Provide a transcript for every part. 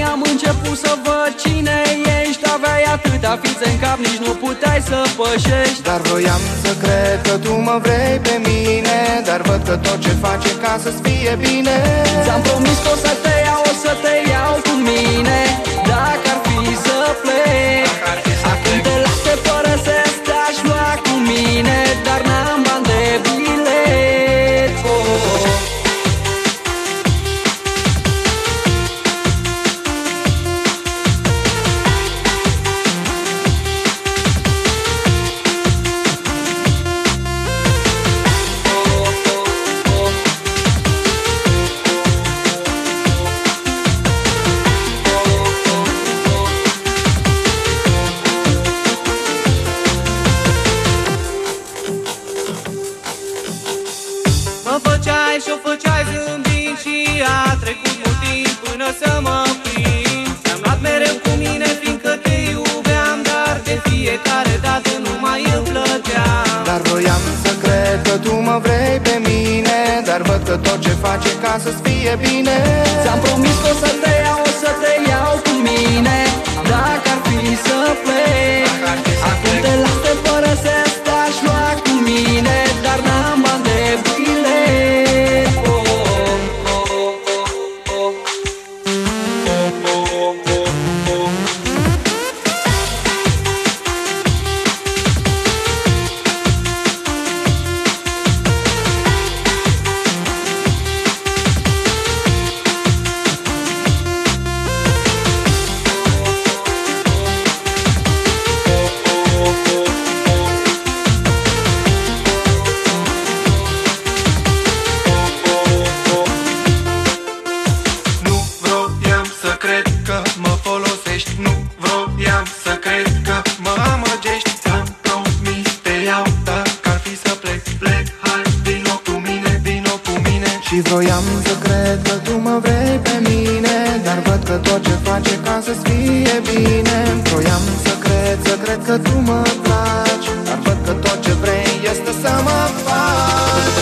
am început să văd cine ești. Aveai atâtea fițe în cap, nici nu puteai să pășești. Dar voiam să cred că tu mă vrei pe mine, dar văd că tot ce faci e ca să-ți fie bine. Ți-am promis că o să te iau, o să te iau cu mine. Dacă ar fi să plec, acum te las, te părăsesc, te-aș lua cu mine, dar n-am bani de bilet. Mă făceai și-o făceai zâmbind și a trecut mult timp până să mă prind. Te-am luat mereu cu mine fiindcă te iubeam, dar de fiecare dată nu mai îmi plăteam. Dar voiam să cred că tu mă vrei pe mine, dar văd că tot ce faci e ca să-ți fie bine. Ți-am promis că o să te iau, o să te iau cu mine. Dacă ar fi să plec, acum te las, te părăsesc, te-aș lua cu mine, dar n-am bani de bilet. Nu vroiam să cred că mă folosești, nu vroiam să cred că mă amăgești. Ți-am promis, te iau, dacă ar fi să plec, plec, hai, vino cu mine, vino cu mine. Și vroiam să cred că tu mă vrei pe mine, dar văd că tot ce faci e ca să-ți fie bine. Vroiam să cred că tu mă placi, dar văd că tot ce vrei este să mă faci.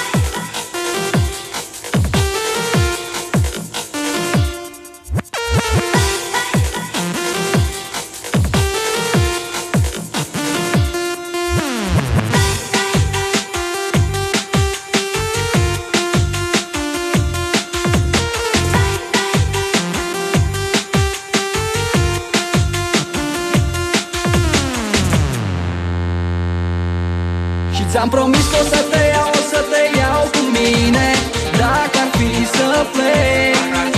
Și ți-am promis că o să te iau, o să te iau cu mine. Dacă ar fi să plec,